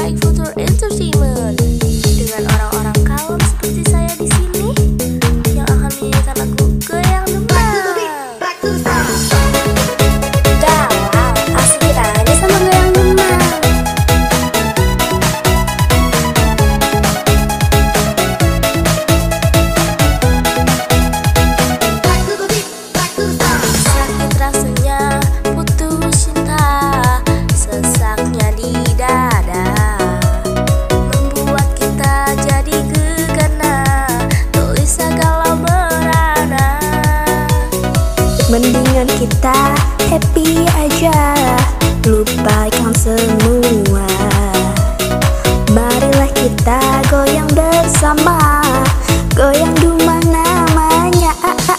Baik Future Entertainment dengan orang-orang kalem seperti saya di sini yang akan menyanyikan lagu Goyang Demang. Galau, asik aja sama Goyang Demang. Sakit rasanya putus cinta, sesaknya di dada, membuat kita jadi gegana, gelisah galau merana. Mendingan kita happy aja, lupakan semua. Marilah kita goyang bersama, goyang dumang namanya.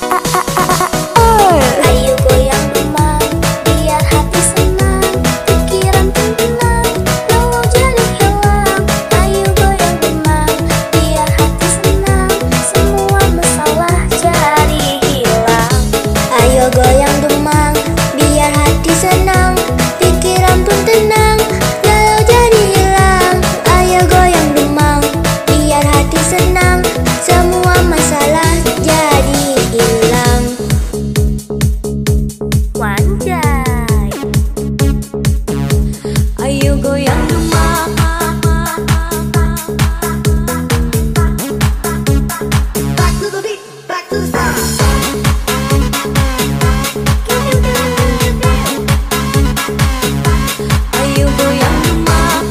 Ayo goyang demang, biar hati senang, pikiran tenang, galau jadi hilang. Ayo goyang demang, biar hati senang, semua masalah jadi hilang. Ayo goyang demang, biar hati senang, pikiran pun tenang, galau jadi hilang. Ayo goyang demang, biar hati senang, semua masalah jadi hilang. Wanjay. Ayo goyang demang, ayo goyang demang.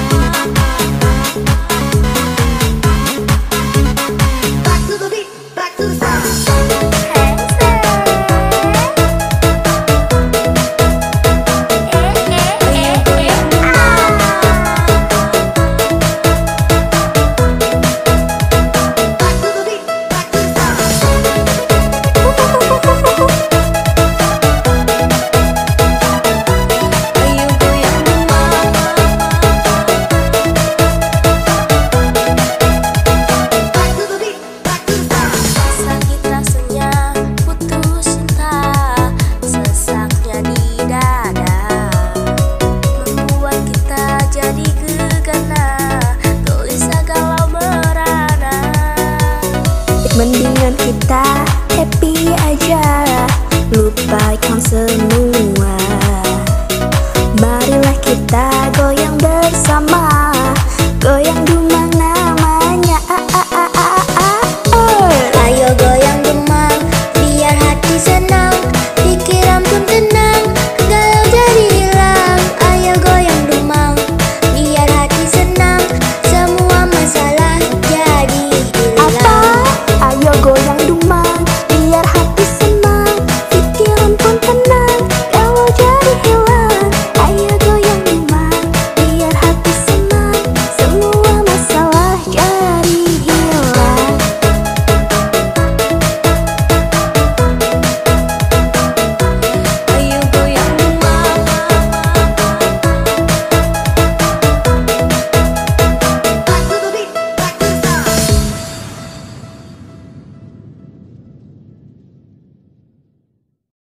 Sakit rasanya putus cinta, sesaknya di dada, membuat kita jadi gegana, gelisah galau merana. Mendingan kita happy aja, lupakan semua.